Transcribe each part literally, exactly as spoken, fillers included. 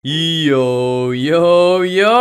Yo, yo,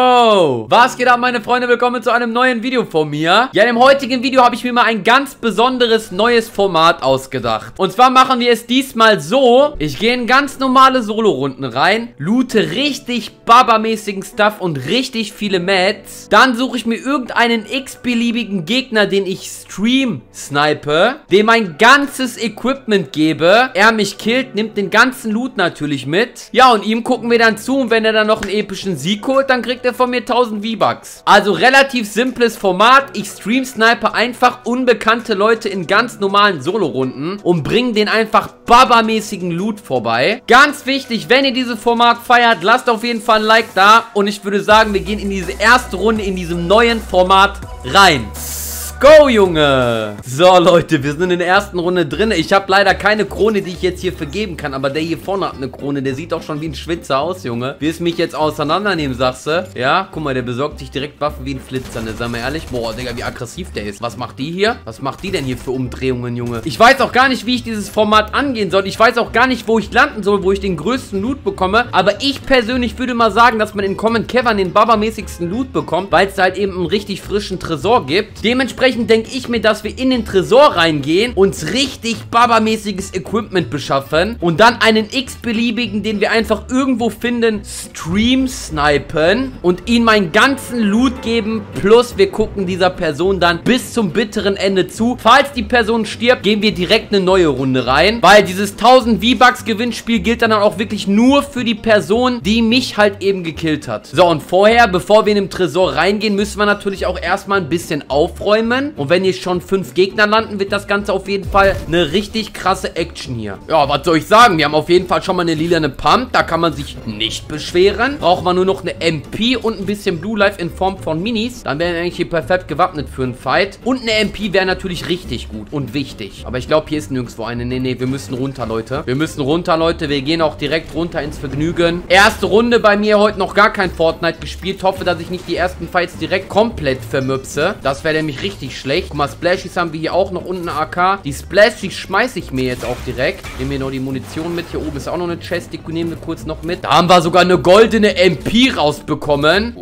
yo. Was geht ab, meine Freunde? Willkommen zu einem neuen Video von mir. Ja, im heutigen Video habe ich mir mal ein ganz besonderes neues Format ausgedacht. Und zwar machen wir es diesmal so. Ich gehe in ganz normale Solo-Runden rein, loote richtig babamäßigen Stuff und richtig viele Mats. Dann suche ich mir irgendeinen x-beliebigen Gegner, den ich stream snipe, dem ein ganzes Equipment gebe. Er mich killt, nimmt den ganzen Loot natürlich mit. Ja, und ihm gucken wir dann zu. Und wenn er dann noch einen epischen Sieg holt, dann kriegt er von mir tausend V-Bucks. Also relativ simples Format. Ich stream snipe einfach unbekannte Leute in ganz normalen Solo-Runden und bringe den einfach babamäßigen Loot vorbei. Ganz wichtig, wenn ihr dieses Format feiert, lasst auf jeden Fall ein Like da. Und ich würde sagen, wir gehen in diese erste Runde in diesem neuen Format rein. Go, Junge! So, Leute, wir sind in der ersten Runde drin. Ich habe leider keine Krone, die ich jetzt hier vergeben kann. Aber der hier vorne hat eine Krone. Der sieht auch schon wie ein Schwitzer aus, Junge. Willst du mich jetzt auseinandernehmen, sagst du? Ja, guck mal, der besorgt sich direkt Waffen wie ein Flitzer, ne? Sag mal ehrlich. Boah, Digga, wie aggressiv der ist. Was macht die hier? Was macht die denn hier für Umdrehungen, Junge? Ich weiß auch gar nicht, wie ich dieses Format angehen soll. Ich weiß auch gar nicht, wo ich landen soll, wo ich den größten Loot bekomme. Aber ich persönlich würde mal sagen, dass man in Common Cavern den babamäßigsten Loot bekommt, weil es da halt eben einen richtig frischen Tresor gibt. Dementsprechend denke ich mir, dass wir in den Tresor reingehen, uns richtig babamäßiges Equipment beschaffen und dann einen x-beliebigen, den wir einfach irgendwo finden, stream snipen und ihm meinen ganzen Loot geben, plus wir gucken dieser Person dann bis zum bitteren Ende zu. Falls die Person stirbt, gehen wir direkt eine neue Runde rein, weil dieses tausend V-Bucks Gewinnspiel gilt dann auch wirklich nur für die Person, die mich halt eben gekillt hat. So, und vorher, bevor wir in den Tresor reingehen, müssen wir natürlich auch erstmal ein bisschen aufräumen. Und wenn hier schon fünf Gegner landen, wird das Ganze auf jeden Fall eine richtig krasse Action hier. Ja, was soll ich sagen? Wir haben auf jeden Fall schon mal eine lilane Pump. Da kann man sich nicht beschweren. Braucht man nur noch eine M P und ein bisschen Blue Life in Form von Minis. Dann wären wir eigentlich hier perfekt gewappnet für einen Fight. Und eine M P wäre natürlich richtig gut und wichtig. Aber ich glaube, hier ist nirgendwo eine. Nee, nee, wir müssen runter, Leute. Wir müssen runter, Leute. Wir gehen auch direkt runter ins Vergnügen. Erste Runde bei mir heute noch gar kein Fortnite gespielt. Hoffe, dass ich nicht die ersten Fights direkt komplett vermüpse. Das wäre nämlich richtig schlecht. Guck mal, Splashies haben wir hier auch noch unten eine A K. Die Splashies schmeiße ich mir jetzt auch direkt. Nehmen wir noch die Munition mit. Hier oben ist auch noch eine Chest. Die nehmen wir kurz noch mit. Da haben wir sogar eine goldene M P rausbekommen.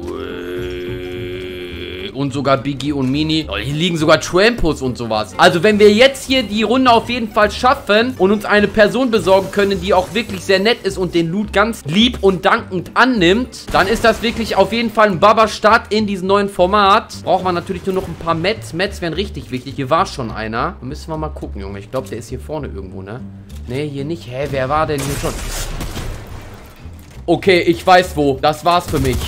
Und sogar Biggie und Mini. Oh, hier liegen sogar Trampos und sowas. Also wenn wir jetzt hier die Runde auf jeden Fall schaffen und uns eine Person besorgen können, die auch wirklich sehr nett ist und den Loot ganz lieb und dankend annimmt, dann ist das wirklich auf jeden Fall ein Baba-Start in diesem neuen Format. Braucht man natürlich nur noch ein paar Mets. Mets wären richtig wichtig. Hier war schon einer. Da müssen wir mal gucken, Junge. Ich glaube, der ist hier vorne irgendwo, ne? Ne, hier nicht. Hä, wer war denn hier schon? Okay, ich weiß wo. Das war's für mich.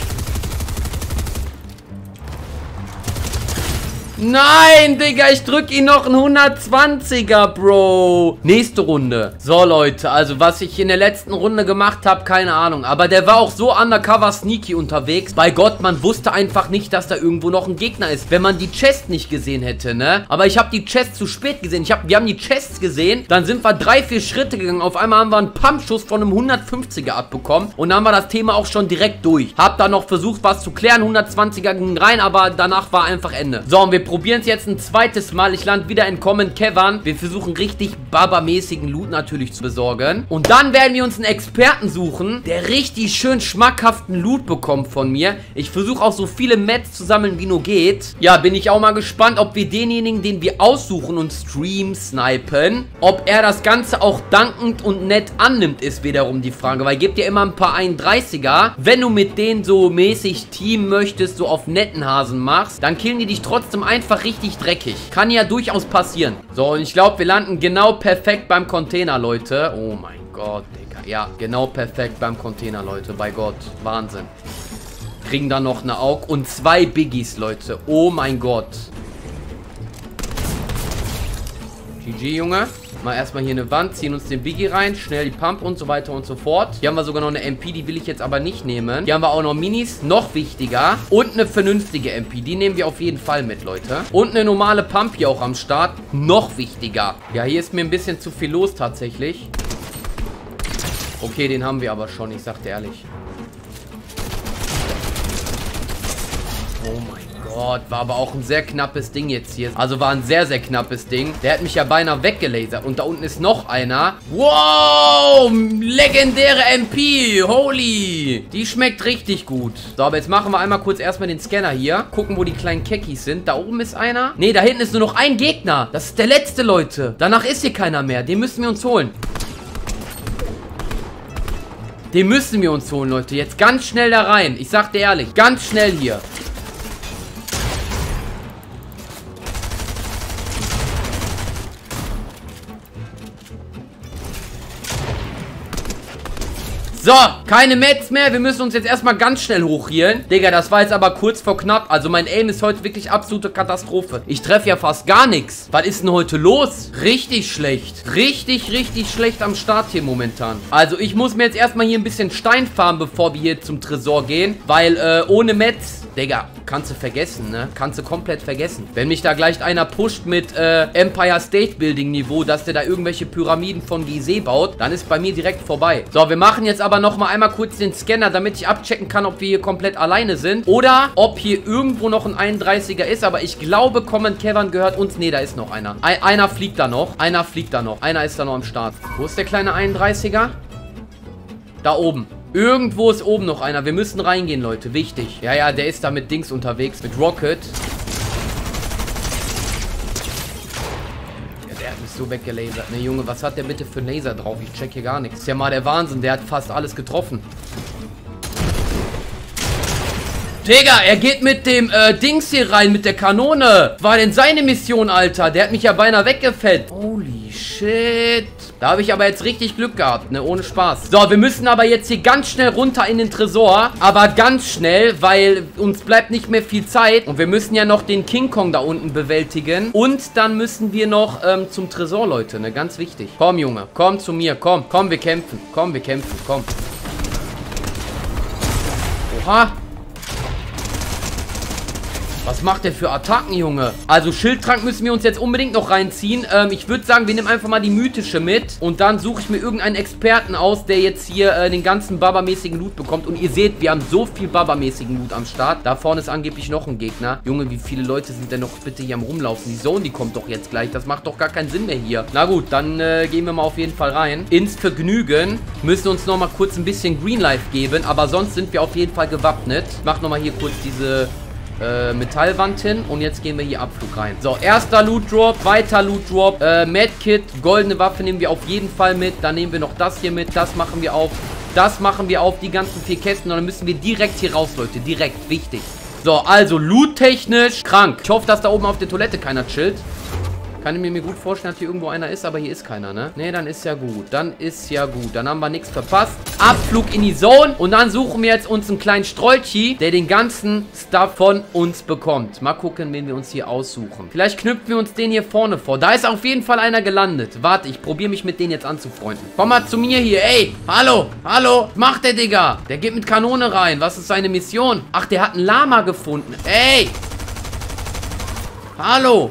Nein, Digga, ich drück ihn noch einen hundertzwanziger, Bro. Nächste Runde. So, Leute, also was ich in der letzten Runde gemacht habe, keine Ahnung. Aber der war auch so undercover sneaky unterwegs. Bei Gott, man wusste einfach nicht, dass da irgendwo noch ein Gegner ist, wenn man die Chest nicht gesehen hätte, ne? Aber ich habe die Chest zu spät gesehen. Ich hab, wir haben die Chests gesehen, dann sind wir drei, vier Schritte gegangen. Auf einmal haben wir einen Pumpschuss von einem hundertfünfziger abbekommen. Und dann war das Thema auch schon direkt durch. Hab da noch versucht, was zu klären. hundertzwanziger ging rein, aber danach war einfach Ende. So, und wir probieren es jetzt ein zweites Mal. Ich lande wieder in Common Cavern. Wir versuchen richtig babamäßigen Loot natürlich zu besorgen. Und dann werden wir uns einen Experten suchen, der richtig schön schmackhaften Loot bekommt von mir. Ich versuche auch so viele Mets zu sammeln, wie nur geht. Ja, bin ich auch mal gespannt, ob wir denjenigen, den wir aussuchen und stream snipen, ob er das Ganze auch dankend und nett annimmt, ist wiederum die Frage. Weil gibt ja immer ein paar einunddreißiger. Wenn du mit denen so mäßig Team möchtest, so auf netten Hasen machst, dann killen die dich trotzdem ein einfach richtig dreckig. Kann ja durchaus passieren. So, und ich glaube, wir landen genau perfekt beim Container, Leute. Oh mein Gott, Digga. Ja, genau perfekt beim Container, Leute. Bei Gott. Wahnsinn. Kriegen dann noch eine Aug und zwei Biggies, Leute. Oh mein Gott. G G, Junge. Mal erstmal hier eine Wand, ziehen uns den Biggie rein, schnell die Pump und so weiter und so fort. Hier haben wir sogar noch eine M P, die will ich jetzt aber nicht nehmen. Hier haben wir auch noch Minis, noch wichtiger. Und eine vernünftige M P, die nehmen wir auf jeden Fall mit, Leute. Und eine normale Pump hier auch am Start, noch wichtiger. Ja, hier ist mir ein bisschen zu viel los tatsächlich. Okay, den haben wir aber schon, ich sag dir ehrlich. Oh mein Gott, war aber auch ein sehr knappes Ding jetzt hier. Also war ein sehr, sehr knappes Ding. Der hat mich ja beinahe weggelasert. Und da unten ist noch einer. Wow, legendäre M P. Holy. Die schmeckt richtig gut. So, aber jetzt machen wir einmal kurz erstmal den Scanner hier. Gucken, wo die kleinen Keckis sind. Da oben ist einer. Ne, da hinten ist nur noch ein Gegner. Das ist der letzte, Leute. Danach ist hier keiner mehr. Den müssen wir uns holen. Den müssen wir uns holen, Leute. Jetzt ganz schnell da rein. Ich sag dir ehrlich, ganz schnell hier. So, keine Mets mehr. Wir müssen uns jetzt erstmal ganz schnell hochhielen. Digga, das war jetzt aber kurz vor knapp. Also mein Aim ist heute wirklich absolute Katastrophe. Ich treffe ja fast gar nichts. Was ist denn heute los? Richtig schlecht. Richtig, richtig schlecht am Start hier momentan. Also ich muss mir jetzt erstmal hier ein bisschen Stein farmen, bevor wir hier zum Tresor gehen. Weil äh, ohne Mets... Digga, kannst du vergessen, ne? Kannst du komplett vergessen. Wenn mich da gleich einer pusht mit äh, Empire State Building Niveau, dass der da irgendwelche Pyramiden von Gizeh baut, dann ist bei mir direkt vorbei. So, wir machen jetzt aber noch mal einmal kurz den Scanner, damit ich abchecken kann, ob wir hier komplett alleine sind. Oder ob hier irgendwo noch ein einunddreißiger ist. Aber ich glaube, Common Cavern gehört uns. Ne, da ist noch einer. Ein, einer fliegt da noch. Einer fliegt da noch. Einer ist da noch am Start. Wo ist der kleine einunddreißiger? Da oben. Irgendwo ist oben noch einer. Wir müssen reingehen, Leute. Wichtig. Ja, ja, der ist da mit Dings unterwegs. Mit Rocket. Ja, der hat mich so weggelasert. Ne, Junge, was hat der bitte für einen Laser drauf? Ich check hier gar nichts. Ist ja mal der Wahnsinn. Der hat fast alles getroffen. Digga, er geht mit dem äh, Dings hier rein, mit der Kanone. War denn seine Mission, Alter? Der hat mich ja beinahe weggefetzt. Holy shit. Da habe ich aber jetzt richtig Glück gehabt, ne? Ohne Spaß. So, wir müssen aber jetzt hier ganz schnell runter in den Tresor. Aber ganz schnell, weil uns bleibt nicht mehr viel Zeit. Und wir müssen ja noch den King Kong da unten bewältigen. Und dann müssen wir noch ähm, zum Tresor, Leute, ne? Ganz wichtig. Komm, Junge. Komm zu mir. Komm. Komm, wir kämpfen. Komm, wir kämpfen. Komm. Oha. Was macht der für Attacken, Junge? Also Schildtrank müssen wir uns jetzt unbedingt noch reinziehen. Ähm, ich würde sagen, wir nehmen einfach mal die mythische mit. Und dann suche ich mir irgendeinen Experten aus, der jetzt hier äh, den ganzen Baba-mäßigen Loot bekommt. Und ihr seht, wir haben so viel Baba-mäßigen Loot am Start. Da vorne ist angeblich noch ein Gegner. Junge, wie viele Leute sind denn noch bitte hier am Rumlaufen? Die Zone, die kommt doch jetzt gleich. Das macht doch gar keinen Sinn mehr hier. Na gut, dann äh, gehen wir mal auf jeden Fall rein. Ins Vergnügen. Müssen uns noch mal kurz ein bisschen Green Life geben. Aber sonst sind wir auf jeden Fall gewappnet. Ich mach noch mal hier kurz diese... Äh, Metallwand hin und jetzt gehen wir hier Abflug rein. So, erster Loot Drop, weiter Loot Drop, äh, Medkit, goldene Waffe nehmen wir auf jeden Fall mit. Dann nehmen wir noch das hier mit, das machen wir auf, das machen wir auf, die ganzen vier Kästen und dann müssen wir direkt hier raus, Leute, direkt, wichtig. So, also Loot-technisch krank. Ich hoffe, dass da oben auf der Toilette keiner chillt. Kann ich mir, mir gut vorstellen, dass hier irgendwo einer ist, aber hier ist keiner, ne? Ne, dann ist ja gut. Dann ist ja gut. Dann haben wir nichts verpasst. Abflug in die Zone. Und dann suchen wir jetzt uns einen kleinen Strolchi, der den ganzen Stuff von uns bekommt. Mal gucken, wen wir uns hier aussuchen. Vielleicht knüpfen wir uns den hier vorne vor. Da ist auf jeden Fall einer gelandet. Warte, ich probiere mich mit denen jetzt anzufreunden. Komm mal zu mir hier. Ey, hallo, hallo. Was macht der, Digga? Der geht mit Kanone rein. Was ist seine Mission? Ach, der hat einen Lama gefunden. Ey. Hallo.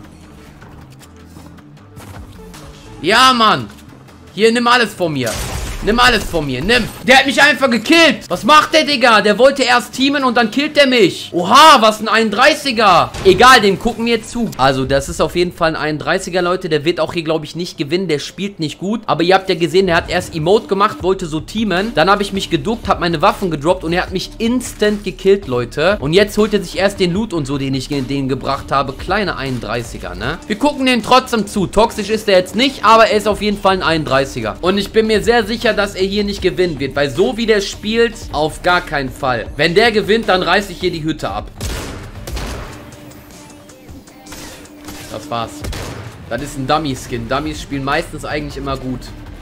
Ja, Mann. Hier, nimm alles von mir. Nimm alles von mir, nimm. Der hat mich einfach gekillt. Was macht der, Digga? Der wollte erst teamen und dann killt der mich. Oha, was ein einunddreißiger. Egal, dem gucken wir jetzt zu. Also, das ist auf jeden Fall ein einunddreißiger, Leute. Der wird auch hier, glaube ich, nicht gewinnen. Der spielt nicht gut. Aber ihr habt ja gesehen, der hat erst Emote gemacht, wollte so teamen. Dann habe ich mich geduckt, habe meine Waffen gedroppt und er hat mich instant gekillt, Leute. Und jetzt holt er sich erst den Loot und so, den ich in den gebracht habe. Kleine einunddreißiger, ne? Wir gucken den trotzdem zu. Toxisch ist er jetzt nicht, aber er ist auf jeden Fall ein einunddreißiger. Und ich bin mir sehr sicher, dass er hier nicht gewinnen wird, weil so wie der spielt, auf gar keinen Fall. Wenn der gewinnt, dann reiße ich hier die Hütte ab. Das war's. Das ist ein Dummy-Skin. Dummies spielen meistens eigentlich immer gut.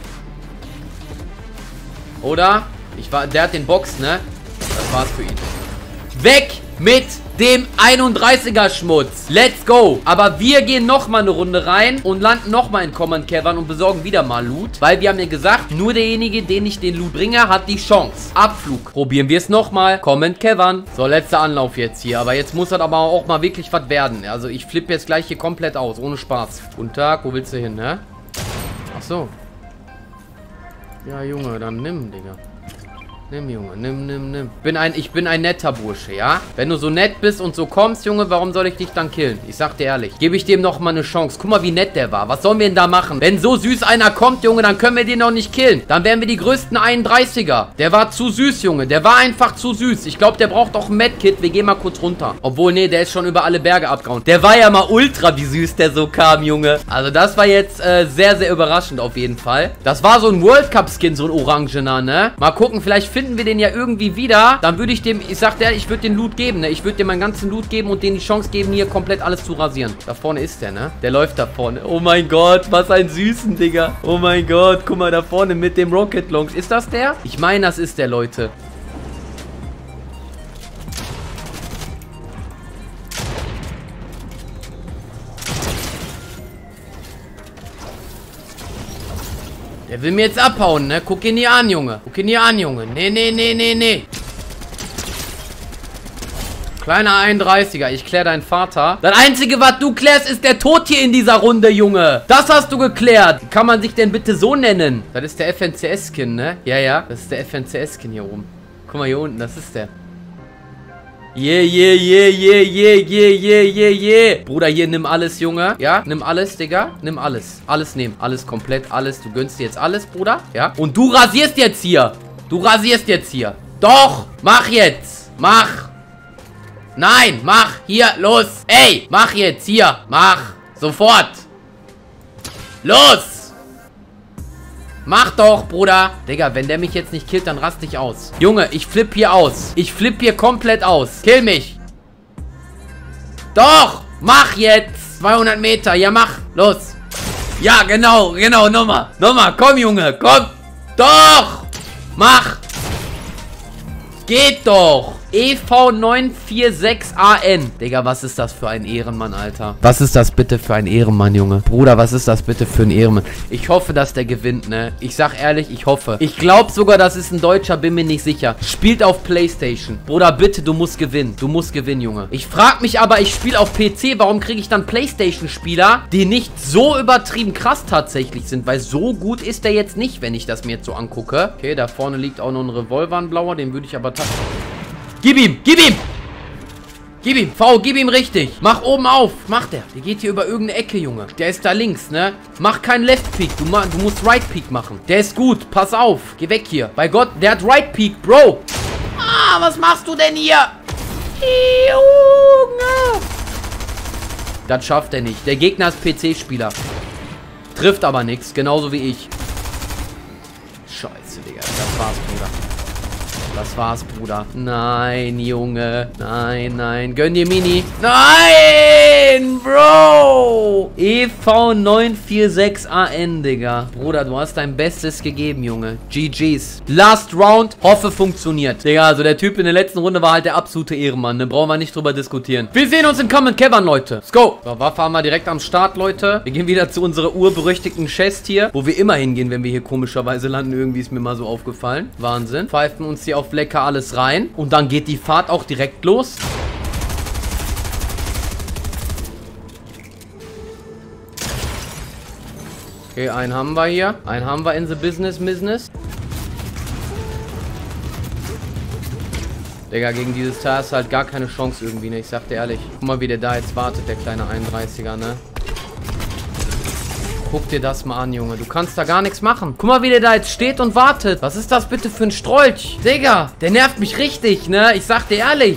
Oder? Ich war, der hat den Box, ne? Das war's für ihn. Weg mit dem einunddreißiger Schmutz. Let's go. Aber wir gehen nochmal eine Runde rein und landen nochmal in Common Cavern und besorgen wieder mal Loot. Weil wir haben ja gesagt, nur derjenige, den ich den Loot bringe, hat die Chance. Abflug. Probieren wir es nochmal. Common Cavern. So, letzter Anlauf jetzt hier. Aber jetzt muss das aber auch mal wirklich was werden. Also ich flippe jetzt gleich hier komplett aus. Ohne Spaß. Guten Tag. Wo willst du hin, ne? Ach so. Ja, Junge, dann nimm, Digga. Nimm, Junge, nimm, nimm, nimm. Bin ein, ich bin ein netter Bursche, ja? Wenn du so nett bist und so kommst, Junge, warum soll ich dich dann killen? Ich sag dir ehrlich. Gebe ich dem noch mal eine Chance. Guck mal, wie nett der war. Was sollen wir denn da machen? Wenn so süß einer kommt, Junge, dann können wir den noch nicht killen. Dann wären wir die größten einunddreißiger. Der war zu süß, Junge. Der war einfach zu süß. Ich glaube, der braucht auch ein Medkit. Wir gehen mal kurz runter. Obwohl, nee, der ist schon über alle Berge abgehauen. Der war ja mal ultra, wie süß der so kam, Junge. Also das war jetzt äh, sehr, sehr überraschend auf jeden Fall. Das war so ein World Cup Skin, so ein orangener, ne? Mal gucken, vielleicht finden wir den ja irgendwie wieder. Dann würde ich dem, ich sag dir, ich würde den Loot geben, ne? Ich würde dem meinen ganzen Loot geben und denen die Chance geben, hier komplett alles zu rasieren. Da vorne ist der, ne? Der läuft da vorne. Oh mein Gott, was ein Süßen, Digga. Oh mein Gott, guck mal da vorne mit dem Rocket Launch. Ist das der? Ich meine, das ist der, Leute. Der will mir jetzt abhauen, ne? Guck ihn hier an, Junge. Guck ihn hier an, Junge. Nee, nee, nee, nee, nee. Kleiner einunddreißiger, ich klär deinen Vater. Das Einzige, was du klärst, ist der Tod hier in dieser Runde, Junge. Das hast du geklärt. Wie kann man sich denn bitte so nennen? Das ist der F N C S-Skin, ne? Ja, ja. Das ist der F N C S-Skin hier oben. Guck mal hier unten, das ist der. Yeah, yeah, yeah, yeah, yeah, yeah, yeah, yeah, yeah. Bruder, hier, nimm alles, Junge. Ja, nimm alles, Digga. Nimm alles. Alles nehmen. Alles komplett, alles. Du gönnst dir jetzt alles, Bruder. Ja. Und du rasierst jetzt hier. Du rasierst jetzt hier. Doch. Mach jetzt. Mach. Nein, mach. Hier, los. Ey, mach jetzt. Hier. Mach. Sofort. Los. Mach doch, Bruder. Digga, wenn der mich jetzt nicht killt, dann raste ich aus. Junge, ich flipp hier aus. Ich flipp hier komplett aus. Kill mich. Doch. Mach jetzt. zweihundert Meter. Ja, mach. Los. Ja, genau. Genau. Nochmal. Nochmal. Komm, Junge. Komm. Doch. Mach. Geht doch. E V neun vier sechs A N. Digga, was ist das für ein Ehrenmann, Alter? Was ist das bitte für ein Ehrenmann, Junge? Bruder, was ist das bitte für ein Ehrenmann? Ich hoffe, dass der gewinnt, ne? Ich sag ehrlich, ich hoffe. Ich glaube sogar, das ist ein Deutscher, bin mir nicht sicher. Spielt auf PlayStation. Bruder, bitte, du musst gewinnen. Du musst gewinnen, Junge. Ich frag mich aber, ich spiele auf P C. Warum kriege ich dann PlayStation-Spieler, die nicht so übertrieben krass tatsächlich sind? Weil so gut ist der jetzt nicht, wenn ich das mir jetzt so angucke. Okay, da vorne liegt auch noch ein Revolver, ein blauer. Den würde ich aber... Gib ihm! Gib ihm! Gib ihm! V, gib ihm richtig! Mach oben auf! Mach der! Der geht hier über irgendeine Ecke, Junge. Der ist da links, ne? Mach keinen Left Peek. Du, du musst Right Peek machen. Der ist gut. Pass auf. Geh weg hier. Bei Gott, der hat Right Peek, Bro. Ah, was machst du denn hier? Junge! Das schafft er nicht. Der Gegner ist P C-Spieler. Trifft aber nichts. Genauso wie ich. Scheiße, Digga. Das war's, Bruder. Das war's, Bruder. Nein, Junge. Nein, nein. Gönn dir Mini. Nein, Bro. E V neun vier sechs A N, Digga. Bruder, du hast dein Bestes gegeben, Junge. G G's. Last Round. Hoffe, funktioniert. Digga, also der Typ in der letzten Runde war halt der absolute Ehrenmann. Da brauchen wir nicht drüber diskutieren. Wir sehen uns in Common Cavern, Leute. Let's go. So, Waffe haben wir direkt am Start, Leute. Wir gehen wieder zu unserer urberüchtigten Chest hier, wo wir immer hingehen, wenn wir hier komischerweise landen. Irgendwie ist mir mal so aufgefallen. Wahnsinn. Pfeifen uns hier auf lecker alles rein. Und dann geht die Fahrt auch direkt los. Okay, einen haben wir hier. Einen haben wir in the business, business. Digga, gegen dieses Teil ist halt gar keine Chance irgendwie, ne? Ich sag dir ehrlich. Guck mal, wie der da jetzt wartet, der kleine einunddreißiger, ne? Guck dir das mal an, Junge. Du kannst da gar nichts machen. Guck mal, wie der da jetzt steht und wartet. Was ist das bitte für ein Strolch? Digga, der nervt mich richtig, ne? Ich sag dir ehrlich.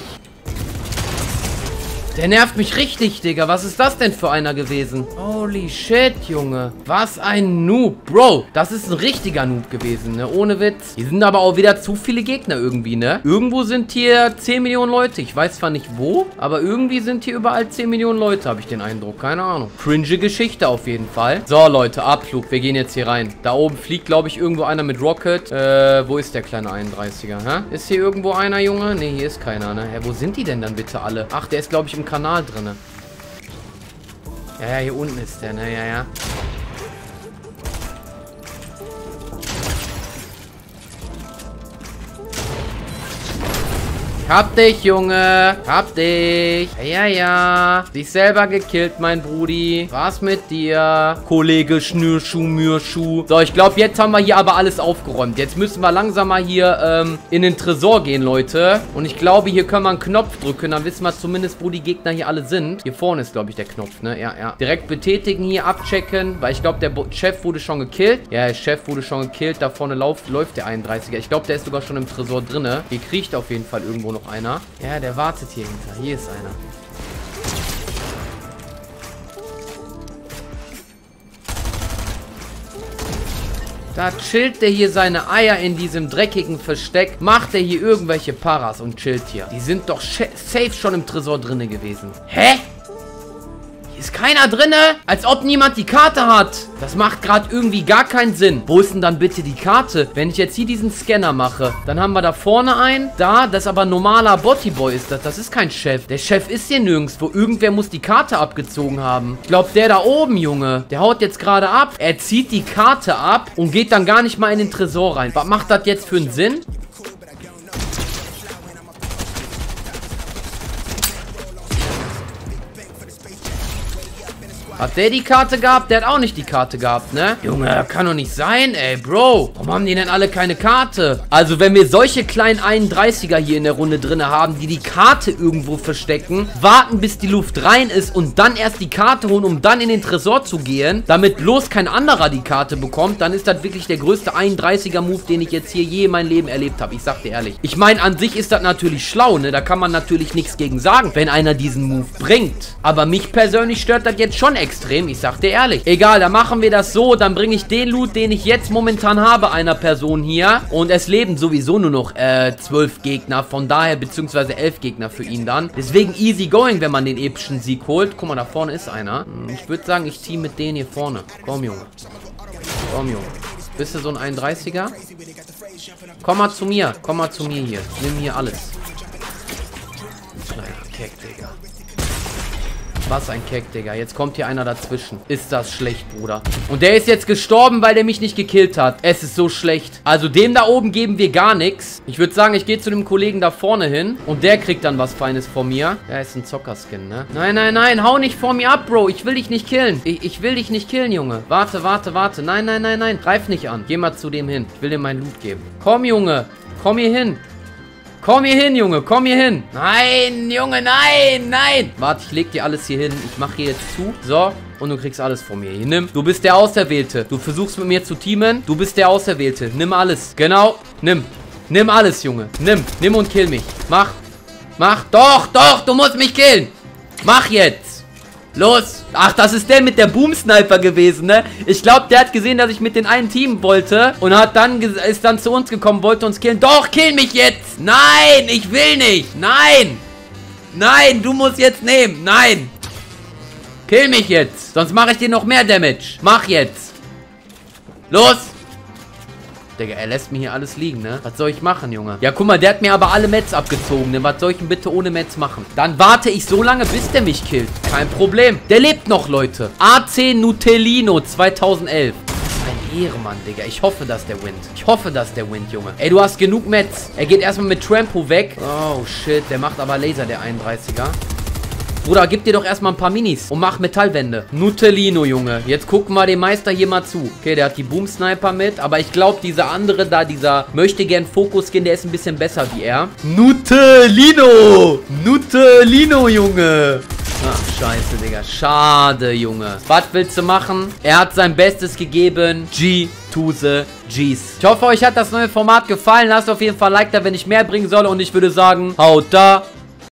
Der nervt mich richtig, Digga. Was ist das denn für einer gewesen? Holy shit, Junge. Was ein Noob. Bro, das ist ein richtiger Noob gewesen, ne? Ohne Witz. Hier sind aber auch wieder zu viele Gegner irgendwie, ne? Irgendwo sind hier zehn Millionen Leute. Ich weiß zwar nicht wo, aber irgendwie sind hier überall zehn Millionen Leute, habe ich den Eindruck. Keine Ahnung. Cringe Geschichte auf jeden Fall. So, Leute, Abflug. Wir gehen jetzt hier rein. Da oben fliegt, glaube ich, irgendwo einer mit Rocket. Äh, wo ist der kleine einunddreißiger, hä? Ist hier irgendwo einer, Junge? Ne, hier ist keiner, ne? Hä, wo sind die denn dann bitte alle? Ach, der ist, glaube ich, im Kanal drin. Ja, ja, hier unten ist der, ne? Ja, ja. Hab dich, Junge. Hab dich. Ja, ja. Dich selber gekillt, mein Brudi. Was mit dir? Kollege Schnürschuh, Mürschuh. So, ich glaube, jetzt haben wir hier aber alles aufgeräumt. Jetzt müssen wir langsam mal hier ähm, in den Tresor gehen, Leute. Und ich glaube, hier können wir einen Knopf drücken. Dann wissen wir zumindest, wo die Gegner hier alle sind. Hier vorne ist, glaube ich, der Knopf, ne? Ja, ja. Direkt betätigen hier, abchecken. Weil ich glaube, der Bo Chef wurde schon gekillt. Ja, der Chef wurde schon gekillt. Da vorne lauf läuft der einunddreißiger. Ich glaube, der ist sogar schon im Tresor drinne. Hier kriecht auf jeden Fall irgendwo noch einer. Ja, der wartet hier hinter. Hier ist einer. Da chillt der hier seine Eier in diesem dreckigen Versteck. Macht er hier irgendwelche Paras und chillt hier. Die sind doch safe schon im Tresor drinne gewesen. Hä? Hier ist keiner drinne? Als ob niemand die Karte hat. Das macht gerade irgendwie gar keinen Sinn. Wo ist denn dann bitte die Karte? Wenn ich jetzt hier diesen Scanner mache, dann haben wir da vorne einen. Da, das ist aber ein normaler Bottyboy ist das. Das ist kein Chef. Der Chef ist hier nirgendwo. Irgendwer muss die Karte abgezogen haben. Ich glaube, der da oben, Junge, der haut jetzt gerade ab. Er zieht die Karte ab und geht dann gar nicht mal in den Tresor rein. Was macht das jetzt für einen Sinn? Hat der die Karte gehabt? Der hat auch nicht die Karte gehabt, ne? Junge, kann doch nicht sein, ey, Bro. Warum haben die denn alle keine Karte? Also, wenn wir solche kleinen einunddreißiger hier in der Runde drin haben, die die Karte irgendwo verstecken, warten, bis die Luft rein ist und dann erst die Karte holen, um dann in den Tresor zu gehen, damit bloß kein anderer die Karte bekommt, dann ist das wirklich der größte einunddreißiger-Move, den ich jetzt hier je in meinem Leben erlebt habe. Ich sag dir ehrlich. Ich meine, an sich ist das natürlich schlau, ne? Da kann man natürlich nichts gegen sagen, wenn einer diesen Move bringt. Aber mich persönlich stört das jetzt schon extrem. Ich sag dir ehrlich. Egal, dann machen wir das so. Dann bringe ich den Loot, den ich jetzt momentan habe, einer Person hier. Und es leben sowieso nur noch äh, zwölf Gegner. Von daher, beziehungsweise elf Gegner für ihn dann. Deswegen easy going, wenn man den epischen Sieg holt. Guck mal, da vorne ist einer. Ich würde sagen, ich team mit denen hier vorne. Komm, Junge. Komm, Junge. Bist du so ein einunddreißiger? Komm mal zu mir. Komm mal zu mir hier. Nimm hier alles. Kleiner Keck, Digga. Was ein Keck, Digga. Jetzt kommt hier einer dazwischen. Ist das schlecht, Bruder. Und der ist jetzt gestorben, weil der mich nicht gekillt hat. Es ist so schlecht. Also dem da oben geben wir gar nichts. Ich würde sagen, ich gehe zu dem Kollegen da vorne hin. Und der kriegt dann was Feines von mir. Der ist ein Zockerskin, ne? Nein, nein, nein. Hau nicht vor mir ab, Bro. Ich will dich nicht killen. Ich, ich will dich nicht killen, Junge. Warte, warte, warte. Nein, nein, nein, nein. Greif nicht an. Geh mal zu dem hin. Ich will dir meinen Loot geben. Komm, Junge. Komm hier hin. Komm hier hin, Junge. Komm hier hin. Nein, Junge, nein, nein. Warte, ich leg dir alles hier hin. Ich mache hier jetzt zu. So. Und du kriegst alles von mir. Hier, nimm. Du bist der Auserwählte. Du versuchst mit mir zu teamen. Du bist der Auserwählte. Nimm alles. Genau. Nimm. Nimm alles, Junge. Nimm. Nimm und kill mich. Mach. Mach. Doch, doch. Du musst mich killen. Mach jetzt. Los. Ach, das ist der mit der Boom-Sniper gewesen, ne? Ich glaube, der hat gesehen, dass ich mit den einen teamen wollte. Und hat dann, ist dann zu uns gekommen, wollte uns killen. Doch, kill mich jetzt. Nein, ich will nicht. Nein. Nein, du musst jetzt nehmen. Nein. Kill mich jetzt. Sonst mache ich dir noch mehr Damage. Mach jetzt. Los. Digga, er lässt mir hier alles liegen, ne? Was soll ich machen, Junge? Ja, guck mal, der hat mir aber alle Mets abgezogen, ne? Was soll ich denn bitte ohne Mets machen? Dann warte ich so lange, bis der mich killt. Kein Problem. Der lebt noch, Leute. A C Nutellino zweitausendelf. Ein Ehrenmann, Digga. Ich hoffe, dass der wint. Ich hoffe, dass der wint, Junge. Ey, du hast genug Mets. Er geht erstmal mit Trampo weg. Oh, shit. Der macht aber Laser, der einunddreißiger. Bruder, gib dir doch erstmal ein paar Minis und mach Metallwände. Nutellino, Junge. Jetzt gucken wir dem Meister hier mal zu. Okay, der hat die Boom-Sniper mit. Aber ich glaube, dieser andere da, dieser möchte gern Fokus-Skin, der ist ein bisschen besser wie er. Nutellino! Nutellino, Junge! Ach, scheiße, Digga. Schade, Junge. Was willst du machen? Er hat sein Bestes gegeben. G to the G's. Ich hoffe, euch hat das neue Format gefallen. Lasst auf jeden Fall ein Like da, wenn ich mehr bringen soll. Und ich würde sagen, haut da